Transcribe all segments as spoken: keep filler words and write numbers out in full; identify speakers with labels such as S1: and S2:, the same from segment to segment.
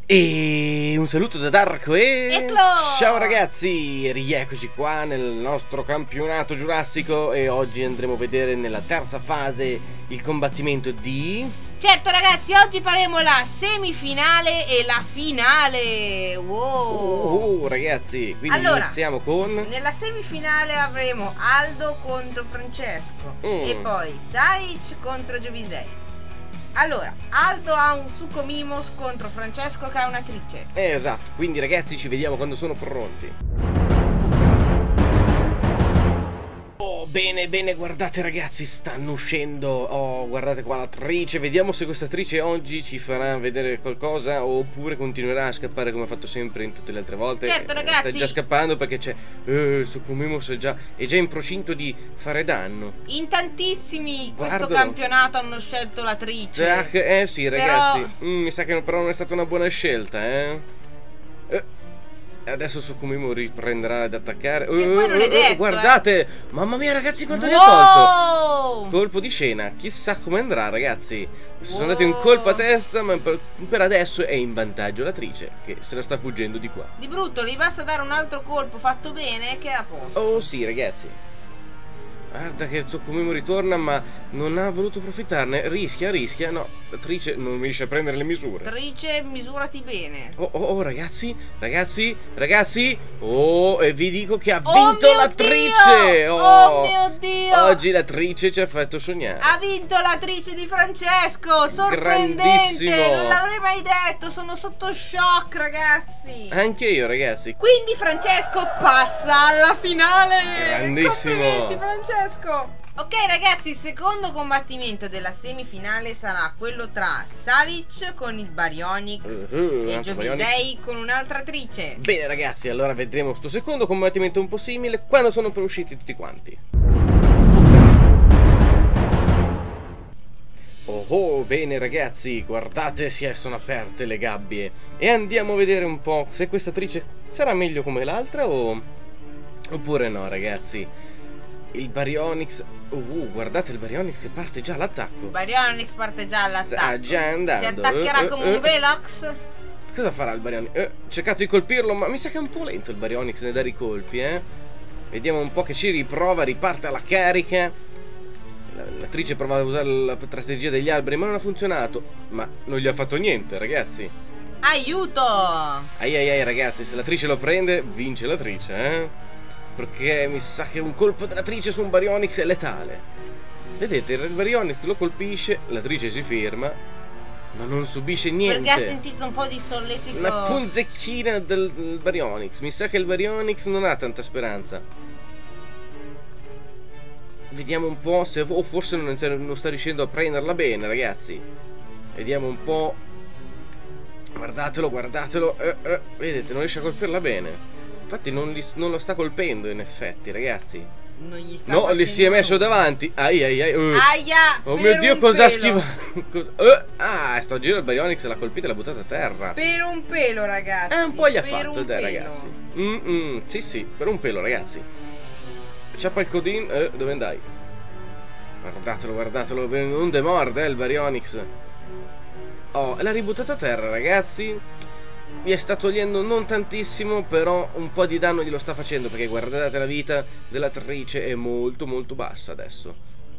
S1: E un saluto da Darko e...
S2: Ecco!
S1: Ciao ragazzi, rieccoci qua nel nostro campionato giurassico e oggi andremo a vedere nella terza fase il combattimento di...
S2: Certo ragazzi, oggi faremo la semifinale e la finale. Wow!
S1: Uh, ragazzi, quindi
S2: allora,
S1: iniziamo con...
S2: nella semifinale avremo Aldo contro Francesco mm. e poi Saic contro Giovisei. Allora, Aldo ha un succo Mimos contro Francesco che ha una trice.
S1: Eh, esatto, quindi ragazzi ci vediamo quando sono pronti. Oh, bene, bene, guardate ragazzi, stanno uscendo. Oh, guardate qua la trice. Vediamo se questa trice oggi ci farà vedere qualcosa oppure continuerà a scappare come ha fatto sempre in tutte le altre volte.
S2: Certo ragazzi,
S1: sta già scappando perché c'è eh, il succo Mimos è già, è già in procinto di fare danno.
S2: In tantissimi questo
S1: Guardalo.
S2: campionato hanno scelto la trice.
S1: Già, eh sì ragazzi,
S2: però...
S1: mm, mi sa che però non è stata una buona scelta, eh, eh. Adesso Sucumimo riprenderà ad attaccare.
S2: E uh, poi non è detto,
S1: uh, guardate, eh. Mamma mia ragazzi quanto wow. ne ha tolto. Colpo di scena, chissà come andrà ragazzi. Sono wow. andati un colpo a testa, ma per, per adesso è in vantaggio la trice, che se la sta fuggendo di qua.
S2: Di brutto, gli basta dare un altro colpo fatto bene che è a posto.
S1: Oh sì ragazzi. Guarda che il Sucumimo ritorna, ma non ha voluto approfittarne. Rischia, rischia. No, la trice non riesce a prendere le misure.
S2: Trice, misurati bene.
S1: Oh, oh, oh, ragazzi, ragazzi, ragazzi. Oh, e vi dico che ha vinto oh la trice.
S2: Oh, oh mio Dio.
S1: Oggi la trice ci ha fatto sognare.
S2: Ha vinto la trice di Francesco. Sorprendente. Non l'avrei mai detto. Sono sotto shock, ragazzi.
S1: Anche io, ragazzi.
S2: Quindi Francesco passa alla finale.
S1: Grandissimo.
S2: Complimenti, Francesco. Ok ragazzi, il secondo combattimento della semifinale sarà quello tra Savic con il Baryonyx uh, uh, e Giovisei con un'altra trice.
S1: Bene ragazzi, allora vedremo sto secondo combattimento un po' simile quando sono poi usciti tutti quanti. Oh, oh bene ragazzi, guardate si sono aperte le gabbie e andiamo a vedere un po' se questa trice sarà meglio come l'altra o... oppure no ragazzi. Il Baryonyx, uh, guardate il Baryonyx che parte già all'attacco. Il
S2: Baryonyx parte già all'attacco.
S1: Sta già andando.
S2: Si attaccherà uh, come uh, un Velox.
S1: Cosa farà il Baryonyx? Uh, cercato di colpirlo, ma mi sa che è un po' lento il Baryonyx nel dare i colpi, eh. Vediamo un po' che ci riprova, riparte alla carica. L'attrice prova a usare la strategia degli alberi, ma non ha funzionato. Ma non gli ha fatto niente, ragazzi.
S2: Aiuto!
S1: Ai ai ai ragazzi, se l'attrice lo prende, vince l'attrice, eh. Perché mi sa che un colpo della trice su un Baryonyx è letale. Vedete, il Baryonyx lo colpisce, la trice si ferma, ma non subisce niente.
S2: Perché ha sentito un po' di solletico.
S1: Una punzecchina del, del Baryonyx. Mi sa che il Baryonyx non ha tanta speranza. Vediamo un po' se... o forse non, non sta riuscendo a prenderla bene, ragazzi. Vediamo un po'. Guardatelo, guardatelo. Eh, eh, vedete, non riesce a colpirla bene. Infatti non, li, non lo sta colpendo in effetti ragazzi.
S2: Non gli sta
S1: No, gli si è messo nulla davanti. Ai ai ai uh.
S2: Aia,
S1: oh mio Dio, cosa ha schivato. Cosa... uh. Ah, sto giro il Baryonyx l'ha colpita e l'ha buttata a terra.
S2: Per un pelo ragazzi.
S1: Eh, un po' gli ha
S2: per
S1: fatto dai
S2: pelo.
S1: ragazzi. mm -mm. Sì sì, per un pelo ragazzi. Ciappa il codin. eh, Dove andai? Guardatelo, guardatelo. Non demorde eh, il Baryonyx. Oh, l'ha ributtata a terra ragazzi. Gli sta togliendo non tantissimo, però un po' di danno glielo sta facendo, perché guardate la vita dell'attrice è molto molto bassa adesso.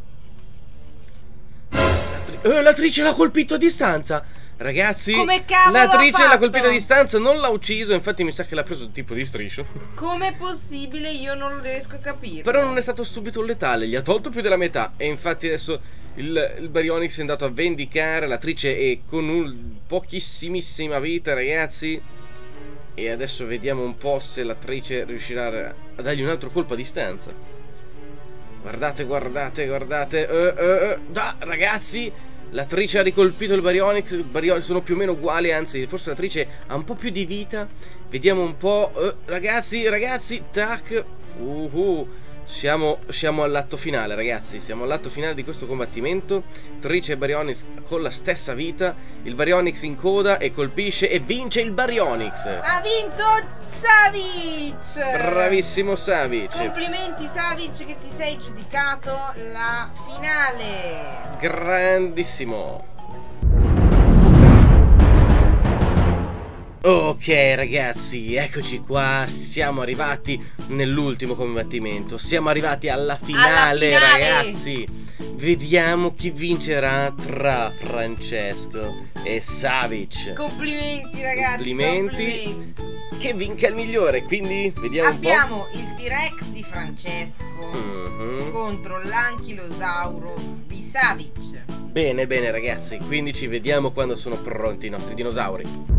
S1: Eh, l'attrice l'ha colpito a distanza. Ragazzi,
S2: come cavolo
S1: l'attrice
S2: l'ha
S1: l'ha colpito a distanza, non l'ha ucciso, infatti mi sa che l'ha preso tipo di striscio.
S2: Com'è possibile? Io non lo riesco a capire.
S1: Però non è stato subito letale, gli ha tolto più della metà e infatti adesso il, il Baryonyx è andato a vendicare l'attrice e con un pochissimissima vita ragazzi. E adesso vediamo un po' se l'attrice riuscirà a dargli un altro colpo a distanza. Guardate, guardate, guardate. uh, uh, uh. Da, ragazzi, l'attrice ha ricolpito il Baryonyx. Il Baryonyx sono più o meno uguali, anzi forse l'attrice ha un po' più di vita. Vediamo un po'. uh, Ragazzi, ragazzi, tac. uh, uh. Siamo, siamo all'atto finale ragazzi. Siamo all'atto finale di questo combattimento. Trice e Baryonyx con la stessa vita. Il Baryonyx in coda e colpisce e vince il Baryonyx.
S2: Ha vinto Savic.
S1: Bravissimo Savic.
S2: Complimenti Savic che ti sei giudicato la finale.
S1: Grandissimo. Ok ragazzi, eccoci qua, siamo arrivati nell'ultimo combattimento, siamo arrivati alla finale,
S2: alla finale
S1: ragazzi. Vediamo chi vincerà tra Francesco e Savic.
S2: Complimenti ragazzi,
S1: complimenti.
S2: complimenti.
S1: Che vinca il migliore, quindi vediamo
S2: Abbiamo
S1: un po'.
S2: il T-Rex di Francesco
S1: Mm-hmm.
S2: contro l'anchilosauro di Savic.
S1: Bene, bene ragazzi, quindi ci vediamo quando sono pronti i nostri dinosauri.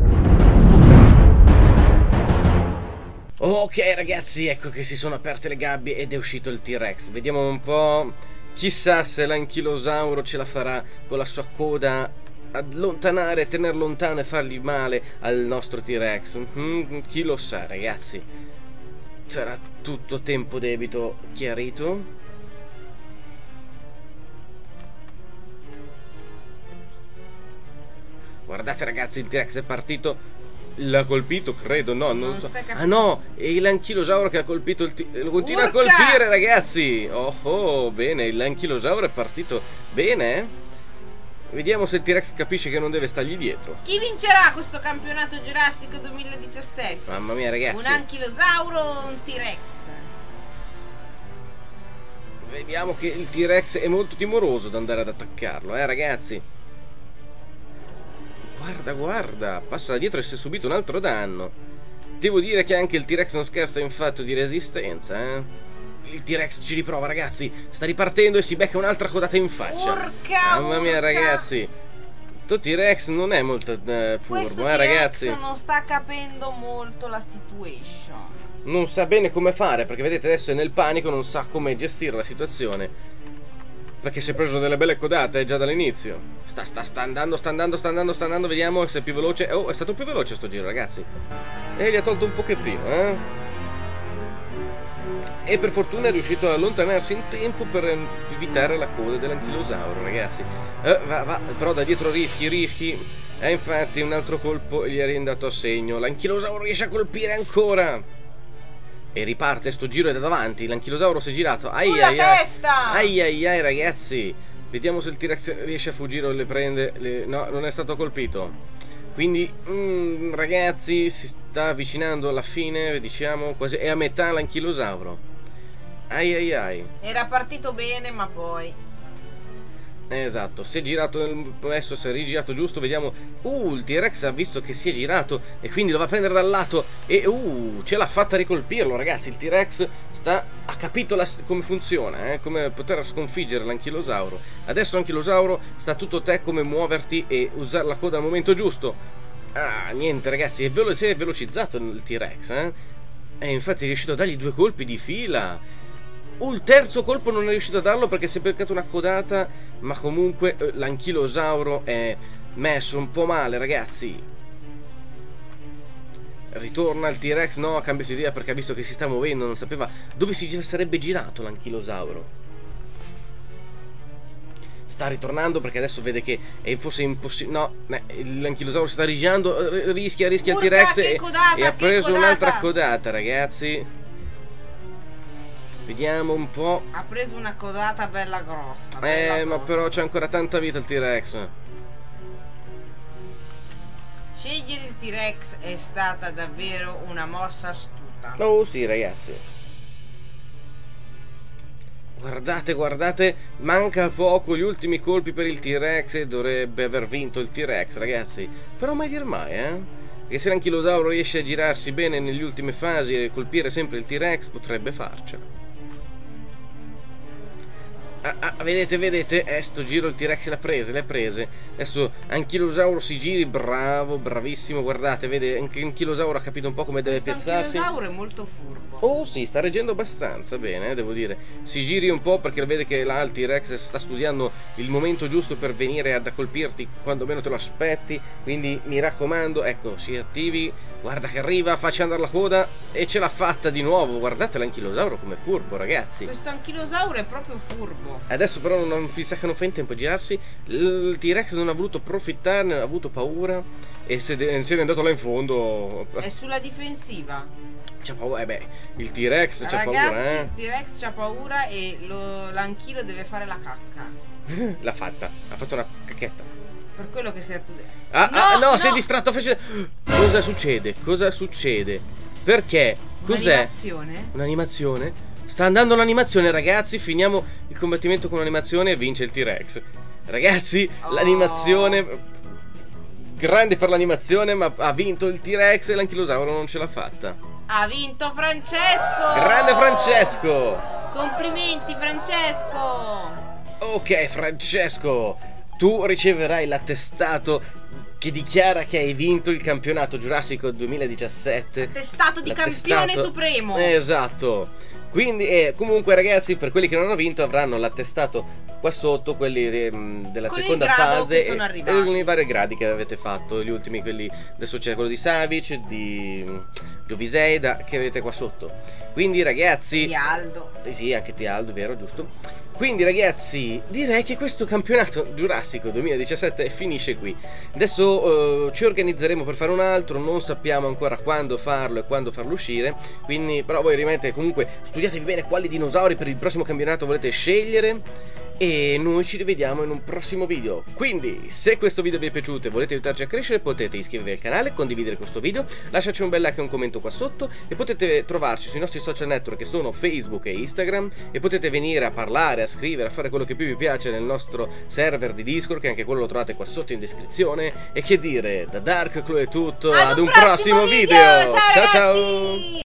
S1: Ok ragazzi, ecco che si sono aperte le gabbie ed è uscito il T-Rex. Vediamo un po'. Chissà se l'anchilosauro ce la farà con la sua coda allontanare, tenere lontano e fargli male al nostro T-Rex. Mm, chi lo sa ragazzi. Sarà tutto tempo debito chiarito. Guardate ragazzi, il T-Rex è partito. L'ha colpito, credo, no, non,
S2: Non
S1: so.
S2: si è capito.
S1: Ah no, è l'anchilosauro che ha colpito il T-Rex. Lo continua
S2: Urca!
S1: a colpire ragazzi. Oh oh, bene, l'anchilosauro è partito bene, eh? Vediamo se il T-Rex capisce che non deve stargli dietro.
S2: Chi vincerà questo campionato giurassico duemiladiciassette?
S1: Mamma mia ragazzi.
S2: Un anchilosauro o un T-Rex?
S1: Vediamo che il T-Rex è molto timoroso ad andare ad attaccarlo, eh ragazzi. Guarda, guarda, passa da dietro e si è subito un altro danno. Devo dire che anche il T-Rex non scherza in fatto di resistenza, eh. Il T-Rex ci riprova, ragazzi. Sta ripartendo e si becca un'altra codata in faccia.
S2: Urca,
S1: Mamma mia,
S2: urca.
S1: ragazzi. Questo T-Rex non è molto uh,
S2: Questo
S1: furbo, eh, ragazzi.
S2: T-Rex non sta capendo molto la situation.
S1: Non sa bene come fare, perché vedete adesso è nel panico, non sa come gestire la situazione. Perché si è preso delle belle codate eh, già dall'inizio. Sta, sta, sta andando, sta andando, sta andando, sta andando. Vediamo se è più veloce. Oh, è stato più veloce sto giro, ragazzi. E gli ha tolto un pochettino, eh. E per fortuna è riuscito ad allontanarsi in tempo per evitare la coda dell'anchilosauro, ragazzi. Eh, va, va, però da dietro rischi, rischi. E infatti un altro colpo gli è riendato a segno. L'anchilosauro riesce a colpire ancora. E riparte sto giro da davanti. L'anchilosauro si è girato. Ai
S2: Sulla
S1: ai ai.
S2: testa!
S1: Ai ai ai ragazzi. Vediamo se il T-Rex riesce a fuggire o le prende. Le... No, non è stato colpito. Quindi mm, ragazzi, si sta avvicinando alla fine. Diciamo quasi è a metà l'anchilosauro. Ai ai ai.
S2: Era partito bene ma poi
S1: Esatto, si è girato, adesso si è rigirato giusto, vediamo. Uh, il T-Rex ha visto che si è girato e quindi lo va a prendere dal lato. E uh, ce l'ha fatta ricolpirlo, ragazzi. Il T-Rex sta, ha capito la, come funziona, eh, come poter sconfiggere l'anchilosauro. Adesso l'anchilosauro sta tutto a te come muoverti e usare la coda al momento giusto. Ah, niente ragazzi, è velo si è velocizzato il T-Rex, eh. E infatti è riuscito a dargli due colpi di fila. Il terzo colpo non è riuscito a darlo perché si è beccato una codata, ma comunque eh, l'anchilosauro è messo un po' male, ragazzi. Ritorna il T-Rex, no, ha cambiato idea perché ha visto che si sta muovendo, non sapeva dove si sarebbe girato l'anchilosauro. Sta ritornando perché adesso vede che è forse impossibile. No, eh, l'anchilosauro si sta rigirando, rischia, rischia il T-Rex e, e ha preso un'altra codata, ragazzi. Vediamo un po'.
S2: ha preso una codata bella grossa.
S1: Eh,
S2: bella
S1: ma
S2: tosta.
S1: però c'è ancora tanta vita il T-Rex.
S2: Scegliere il T-Rex è stata davvero una mossa astuta.
S1: Oh sì, ragazzi. Guardate, guardate, manca poco, gli ultimi colpi per il T-Rex e dovrebbe aver vinto il T-Rex, ragazzi. Però mai dir mai, eh? Perché se l'anchilosauro riesce a girarsi bene nelle ultime fasi e colpire sempre il T-Rex, potrebbe farcela. Ah, ah, vedete, vedete, eh, sto giro il T-Rex l'ha prese, le ha prese. Adesso anchilosauro si giri, bravo, bravissimo, guardate, vede, anche anchilosauro ha capito un po' come deve
S2: Questo
S1: piazzarsi.
S2: anchilosauro è molto furbo.
S1: Oh sì, sta reggendo abbastanza bene, eh, devo dire. Si giri un po' perché vede che là il T-Rex sta studiando il momento giusto per venire ad colpirti quando meno te lo aspetti. Quindi mi raccomando, ecco, si attivi. Guarda che arriva, faccia andare la coda e ce l'ha fatta di nuovo. Guardate l'anchilosauro come furbo, ragazzi.
S2: Questo anchilosauro è proprio furbo.
S1: Adesso però non, mi sa che non fa in tempo a girarsi. Il T-Rex non ha voluto approfittarne, ha avuto paura e se ne è andato là in fondo.
S2: È sulla difensiva.
S1: C'ha paura, eh beh, il T-Rex c'ha paura, eh.
S2: Il T-Rex c'ha paura e l'anchilo deve fare la cacca.
S1: L'ha fatta, ha fatto una cacchetta.
S2: Per quello che sei
S1: Ah, no, ah, no, no, sei distratto. Cosa succede? Cosa succede? Perché? Cos'è?
S2: Un'animazione?
S1: Un'animazione? Sta andando un'animazione, ragazzi. Finiamo il combattimento con un'animazione e vince il T-Rex. Ragazzi, oh. l'animazione... Grande per l'animazione, ma ha vinto il T-Rex e l'anchilosauro non ce l'ha fatta.
S2: Ha vinto Francesco!
S1: Grande Francesco!
S2: Complimenti, Francesco!
S1: Ok, Francesco, tu riceverai l'attestato che dichiara che hai vinto il campionato Giurassico duemiladiciassette.
S2: Attestato di campione supremo.
S1: Esatto. Quindi, eh, comunque ragazzi, per quelli che non hanno vinto avranno l'attestato qua sotto, quelli eh, della
S2: con
S1: seconda
S2: il grado
S1: fase,
S2: che sono arrivati.
S1: e i vari gradi che avete fatto, gli ultimi, quelli, adesso c'è quello di Savic, di Gioviseida che avete qua sotto. Quindi ragazzi,
S2: di Aldo.
S1: Eh sì, anche di Aldo, vero, giusto? Quindi ragazzi, direi che questo campionato Giurassico duemiladiciassette finisce qui. Adesso uh, ci organizzeremo per fare un altro, non sappiamo ancora quando farlo e quando farlo uscire. Quindi, però voi rimanete comunque, studiatevi bene quali dinosauri per il prossimo campionato volete scegliere. E noi ci rivediamo in un prossimo video. Quindi, se questo video vi è piaciuto e volete aiutarci a crescere, potete iscrivervi al canale, condividere questo video, lasciarci un bel like e un commento qua sotto. E potete trovarci sui nostri social network che sono Facebook e Instagram. E potete venire a parlare, a scrivere, a fare quello che più vi piace nel nostro server di Discord, che anche quello lo trovate qua sotto in descrizione. E che dire, da Dark Claw è tutto, ad, ad un prossimo, prossimo video.
S2: video. Ciao,
S1: ciao, ciao.